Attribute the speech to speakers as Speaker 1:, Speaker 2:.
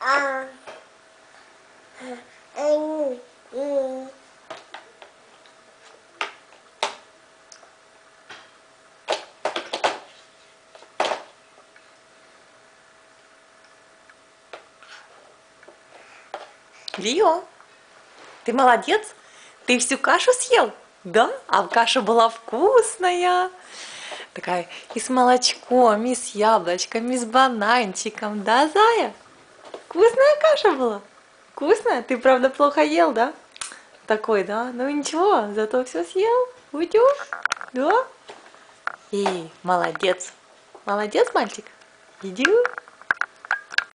Speaker 1: Лио, ты молодец, ты всю кашу съел, да? А каша была вкусная, такая и с молочком, и с яблочком, и с бананчиком, да, Зая? Вкусная каша была? Вкусная? Ты, правда, плохо ел, да? Такой, да? Ну ничего, зато все съел, уйдешь, да? И молодец, молодец, мальчик, иди.